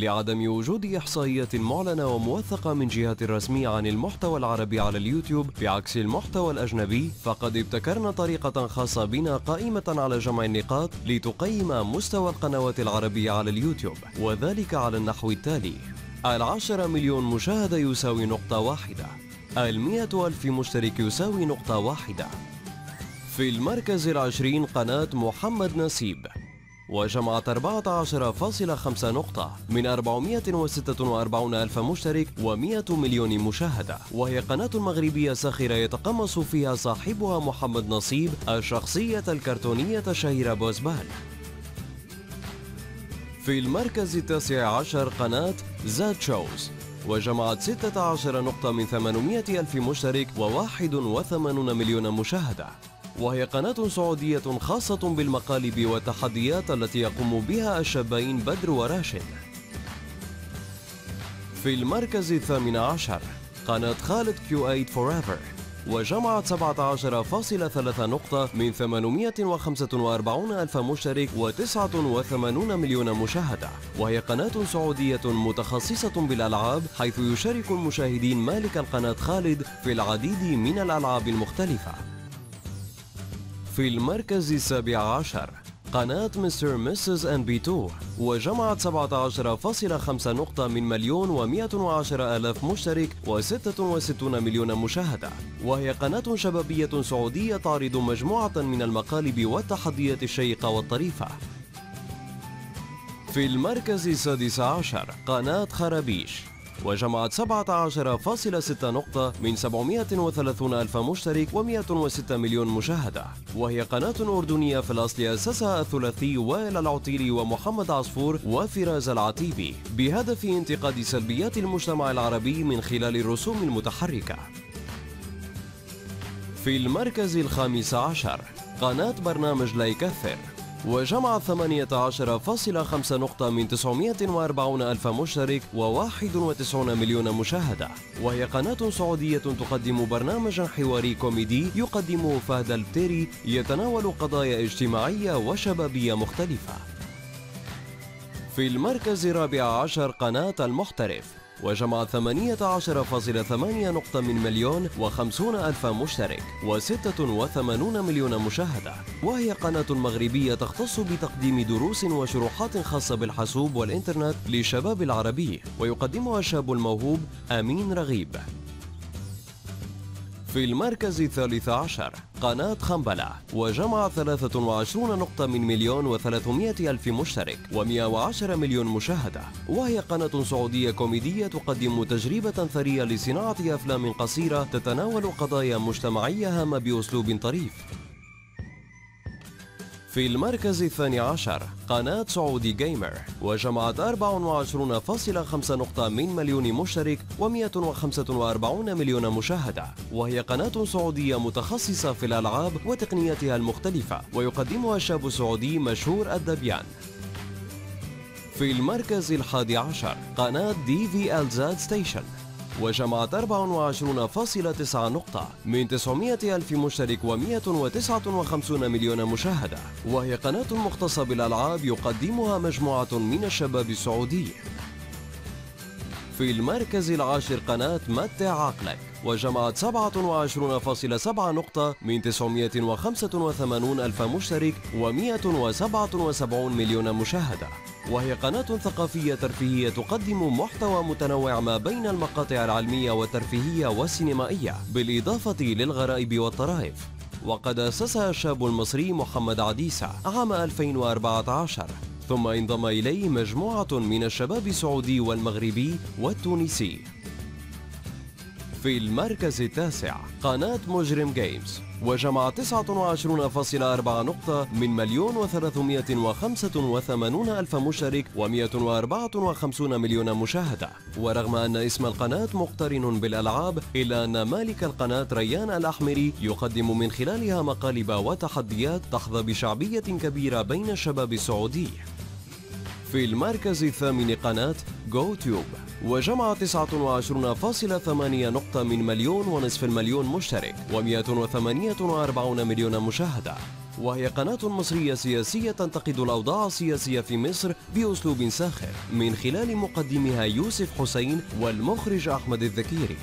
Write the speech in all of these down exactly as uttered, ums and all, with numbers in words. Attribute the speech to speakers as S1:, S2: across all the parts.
S1: لعدم وجود إحصائيات معلنة وموثقة من جهات رسمية عن المحتوى العربي على اليوتيوب بعكس المحتوى الأجنبي، فقد ابتكرنا طريقة خاصة بنا قائمة على جمع النقاط لتقيم مستوى القنوات العربية على اليوتيوب، وذلك على النحو التالي: العشرة مليون مشاهدة يساوي نقطة واحدة، المئة ألف مشترك يساوي نقطة واحدة. في المركز العشرين قناة محمد نسيب، وجمعت أربعة عشر فاصلة خمسة نقطة من أربعمئة وستة وأربعين ألف مشترك ومئة مليون مشاهدة، وهي قناة مغربية ساخرة يتقمص فيها صاحبها محمد نصيب الشخصية الكرتونية الشهيرة بوزبال. في المركز التاسع عشر قناة زاد شوز، وجمعت ستة عشر نقطة من ثمانمئة ألف مشترك وواحد وثمانين مليون مشاهدة، وهي قناة سعودية خاصة بالمقالب والتحديات التي يقوم بها الشابين بدر وراشد. في المركز الثامن عشر قناة خالد كيو ثمانية فورايفر، وجمعت سبعة عشر فاصلة ثلاثة نقطة من ثمانمئة وخمسة وأربعين ألف مشترك وتسعة وثمانين مليون مشاهدة، وهي قناة سعودية متخصصة بالألعاب، حيث يشارك المشاهدين مالك القناة خالد في العديد من الألعاب المختلفة. في المركز السابع عشر قناة مستر ميسز إن بي تو، وجمعت سبعة عشر فاصلة خمسة نقطة من مليون ومئة وعشرة آلاف مشترك وستة وستين مليون مشاهدة، وهي قناة شبابية سعودية تعرض مجموعة من المقالب والتحديات الشيقة والطريفة. في المركز السادس عشر قناة خرابيش، وجمعت سبعة عشر فاصلة ستة نقطة من سبعمئة وثلاثين ألف مشترك ومئة وستة مليون مشاهدة، وهي قناة أردنية في الأصل أسسها الثلاثي وائل العطيري ومحمد عصفور وفراز العتيبي بهدف انتقاد سلبيات المجتمع العربي من خلال الرسوم المتحركة. في المركز الخامس عشر قناة برنامج لا يكثر، وجمع ثمانية عشر فاصلة خمسة نقطة من تسعمئة وأربعين ألف مشترك وواحد وتسعين مليون مشاهدة، وهي قناة سعودية تقدم برنامجا حواري كوميدي يقدمه فهد البتيري يتناول قضايا اجتماعية وشبابية مختلفة. في المركز الرابع عشر قناة المحترف، وجمع ثمانية عشر فاصلة ثمانية نقطة من مليون وخمسون ألف مشترك وستة وثمانين مليون مشاهدة، وهي قناة مغربية تختص بتقديم دروس وشروحات خاصة بالحاسوب والإنترنت للشباب العربي، ويقدمها الشاب الموهوب أمين رغيب. في المركز الثالث عشر قناة خنبلة، وجمع ثلاثة وعشرين نقطة من مليون وثلاثمئة ألف مشترك ومئة وعشرة مليون مشاهدة، وهي قناة سعودية كوميدية تقدم تجربة ثرية لصناعة أفلام قصيرة تتناول قضايا مجتمعية هامة بأسلوب طريف. في المركز الثاني عشر قناة سعودي جيمر، وجمعت أربعة وعشرين فاصلة خمسة نقطة من مليون مشترك ومئة وخمسة وأربعين مليون مشاهدة، وهي قناة سعودية متخصصة في الألعاب وتقنياتها المختلفة، ويقدمها الشاب السعودي مشهور الدبيان. في المركز الحادي عشر قناة دي في إل زد ستيشن، وجمعت أربعة وعشرين فاصلة تسعة نقطة من تسعمئة ألف مشترك ومئة وتسعة وخمسين مليون مشاهدة، وهي قناة مختصة بالألعاب يقدمها مجموعة من الشباب السعودي. في المركز العاشر قناة متع عقلك، وجمعت سبعة وعشرين فاصلة سبعة نقطة من تسعمئة وخمسة وثمانين ألف مشترك ومئة وسبعة وسبعين مليون مشاهدة، وهي قناة ثقافية ترفيهية تقدم محتوى متنوع ما بين المقاطع العلمية والترفيهية والسينمائية بالإضافة للغرائب والطرائف، وقد أسسها الشاب المصري محمد عديسة عام ألفين وأربعة عشر، ثم انضم إليه مجموعة من الشباب السعودي والمغربي والتونسي. في المركز التاسع قناة مجرم جيمز، وجمع تسعة وعشرين فاصلة أربعة نقطة من مليون وثلاثمئة وخمسة وثمانين ألف مشترك ومئة وأربعة وخمسين مليون مشاهدة، ورغم أن اسم القناة مقترن بالألعاب إلا أن مالك القناة ريان الأحمري يقدم من خلالها مقالب وتحديات تحظى بشعبية كبيرة بين الشباب السعودي. في المركز الثامن قناة جو تيوب، وجمع تسعة وعشرين فاصلة ثمانية نقطة من مليون ونصف المليون مشترك ومئة وثمانية وأربعين مليون مشاهدة. وهي قناة مصرية سياسية تنتقد الأوضاع السياسية في مصر بأسلوب ساخر من خلال مقدمها يوسف حسين والمخرج أحمد الذكيري.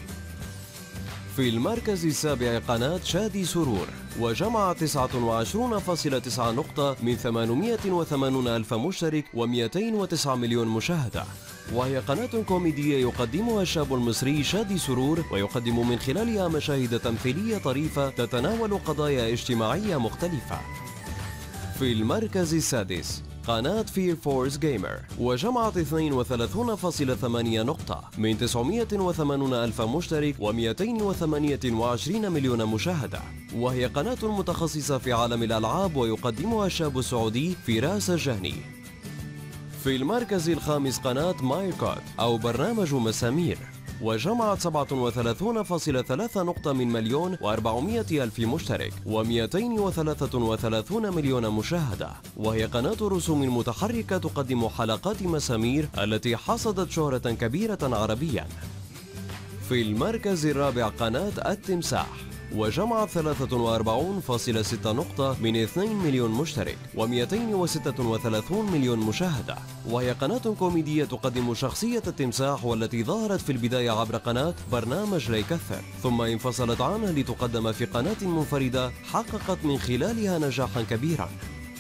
S1: في المركز السابع قناة شادي سرور وجمع تسعة وعشرين فاصلة تسعة نقطة من ثمانمئة وثمانين ألف مشترك ومئتين وتسعة مليون مشاهدة. وهي قناة كوميدية يقدمها الشاب المصري شادي سرور ويقدم من خلالها مشاهد تمثيلية طريفة تتناول قضايا اجتماعية مختلفة. في المركز السادس قناة فير فورس جيمر وجمعت اثنين وثلاثين فاصلة ثمانية نقطة من تسعمئة وثمانين ألف مشترك ومئتين وثمانية وعشرين مليون مشاهدة. وهي قناة متخصصة في عالم الألعاب ويقدمها الشاب السعودي فراس الجهني. في المركز الخامس قناة مايركوت أو برنامج مسامير وجمعت سبعة وثلاثين فاصلة ثلاثة نقطة من مليون وأربعمئة ألف مشترك ومئتين وثلاثة وثلاثين مليون مشاهدة. وهي قناة رسوم متحركة تقدم حلقات مسامير التي حصدت شهرة كبيرة عربيا. في المركز الرابع قناة التمساح وجمعت ثلاثة وأربعين فاصلة ستة نقطة من اثنين مليون مشترك ومئتين وستة وثلاثين مليون مشاهدة. وهي قناة كوميدية تقدم شخصية التمساح والتي ظهرت في البداية عبر قناة برنامج ليكثر ثم انفصلت عنها لتقدم في قناة منفردة حققت من خلالها نجاحا كبيرا.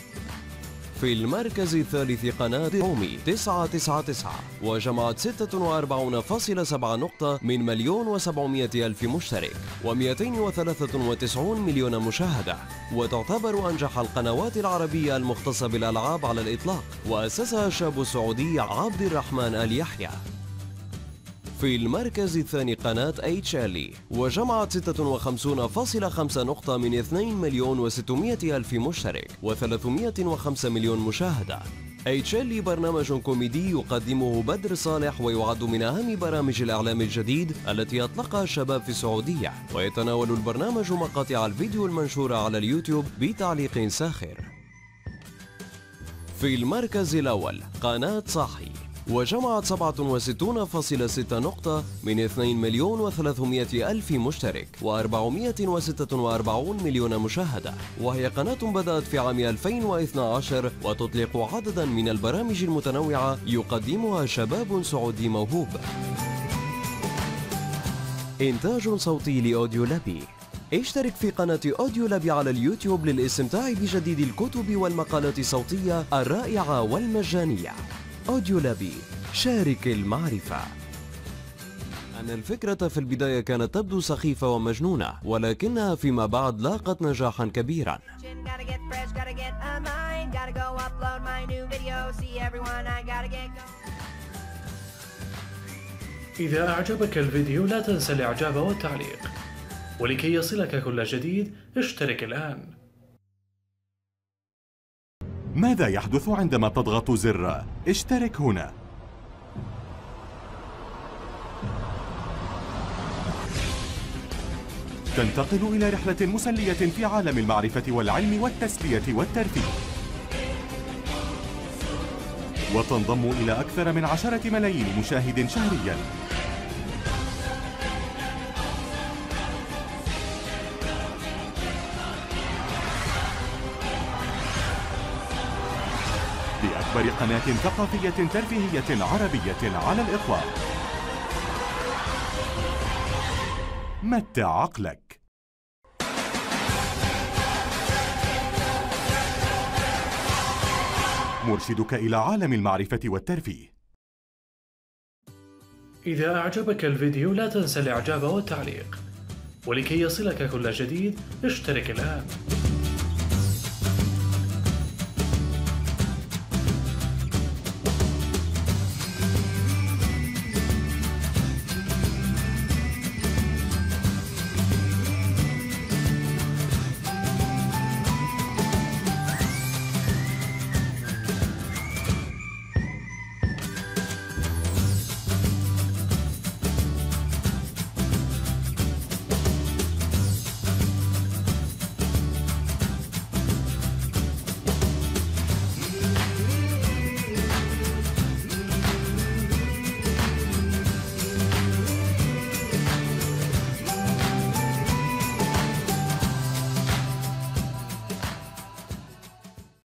S1: في المركز الثالث قناة رومي تسعة تسعة تسعة وجمعت ستة وأربعين فاصلة سبعة نقطة من مليون وسبعمئة ألف مشترك ومئتين وثلاثة وتسعين مليون مشاهدة. وتعتبر أنجح القنوات العربية المختصة بالألعاب على الإطلاق وأسسها الشاب السعودي عبد الرحمن آل يحيى. في المركز الثاني قناة اتش ال وجمعت ستة وخمسين فاصلة خمسة نقطة من اثنين مليون وستمئة ألف مشترك وثلاثمئة وخمسة مليون مشاهدة. اتش ال برنامج كوميدي يقدمه بدر صالح ويعد من أهم برامج الإعلام الجديد التي أطلقها الشباب في السعودية ويتناول البرنامج مقاطع الفيديو المنشورة على اليوتيوب بتعليق ساخر. في المركز الأول قناة صاحي وجمعت سبعة وستين فاصلة ستة نقطة من اثنين مليون وثلاثمئة ألف مشترك وأربعمئة وستة وأربعين مليون مشاهدة. وهي قناة بدأت في عام ألفين واثني عشر وتطلق عددا من البرامج المتنوعة يقدمها شباب سعودي موهوب. إنتاج صوتي لأوديو لابي. اشترك في قناة أوديو لابي على اليوتيوب للاستمتاع بجديد الكتب والمقالات الصوتية الرائعة والمجانية. أوديو لابي، شارك المعرفة. أن الفكرة في البداية كانت تبدو سخيفة ومجنونة ولكنها فيما بعد لاقت نجاحا كبيرا.
S2: إذا أعجبك الفيديو لا تنسى الإعجاب والتعليق، ولكي يصلك كل جديد اشترك الآن.
S3: ماذا يحدث عندما تضغط زر اشترك هنا؟ تنتقل إلى رحلة مسلية في عالم المعرفة والعلم والتسلية والترفيه، وتنضم إلى أكثر من عشرة ملايين مشاهد شهرياً. بأكبر قناة ثقافية ترفيهية عربية على الإطلاق. متع عقلك. مرشدك إلى عالم المعرفة والترفيه.
S2: إذا أعجبك الفيديو لا تنسى الإعجاب والتعليق، ولكي يصلك كل جديد اشترك الآن.